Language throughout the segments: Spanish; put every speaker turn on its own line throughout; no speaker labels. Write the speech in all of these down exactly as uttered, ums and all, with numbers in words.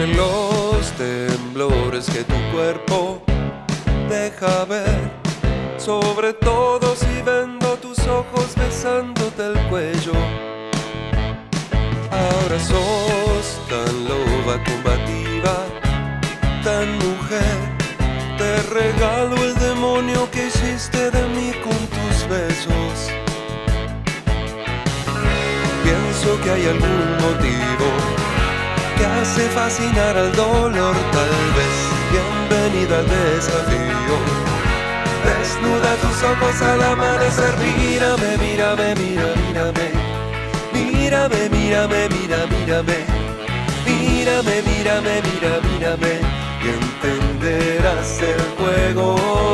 Entre los temblores que tu cuerpo deja ver, sobre todo si vendo tus ojos besándote el cuello. Ahora sos tan loba combativa, tan mujer. Te regalo el demonio que hiciste de mí con tus besos. Pienso que hay algún motivo que hace fascinar al dolor, tal vez. Bienvenida al desafío. Desnuda tus ojos al amanecer. Mírame, mírame, mira, mírame. Mírame, mírame, mira, mírame. Mírame, mírame, mira, mírame. Y entenderás el juego.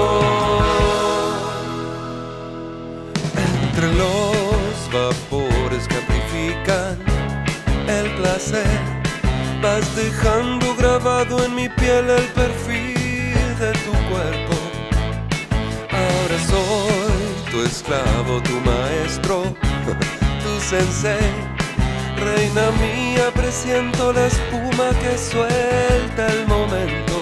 Entre los vapores que amplifican el placer, vas dejando grabado en mi piel el perfil de tu cuerpo. Ahora soy tu esclavo, tu maestro, tu sensei. Reina mía, presiento la espuma que suelta el momento.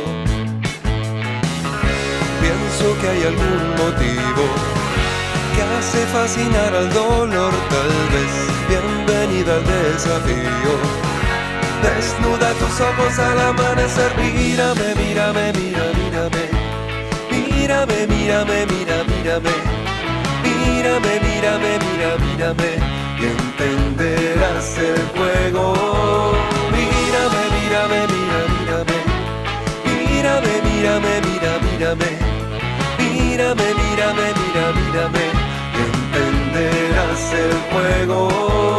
Pienso que hay algún motivo que hace fascinar al dolor, tal vez. Bienvenida al desafío. Desnuda tus ojos al amanecer. Mírame, mírame, mira, mírame. Mírame, mírame, mira, mírame. Mírame, mírame, mira, mírame. Y entenderás el juego. Mírame, mírame, mira, mírame. Mírame, mírame, mira, mírame. Mírame, mírame, mira, mírame. Y entenderás el juego.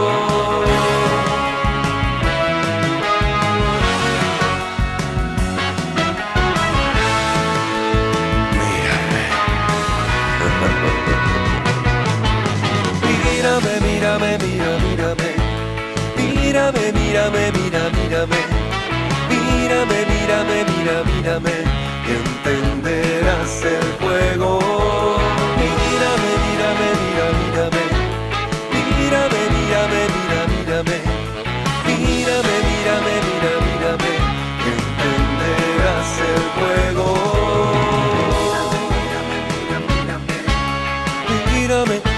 Mírame, mírame, mira, mírame. Mírame, mírame, mira, mírame. Mírame, mírame, mira, mírame. Y entenderás el juego. Mírame, mírame, mira, mírame. Mírame, mírame, mira, mírame. Mírame, mírame, mira, mírame. Y entenderás el juego. Mírame.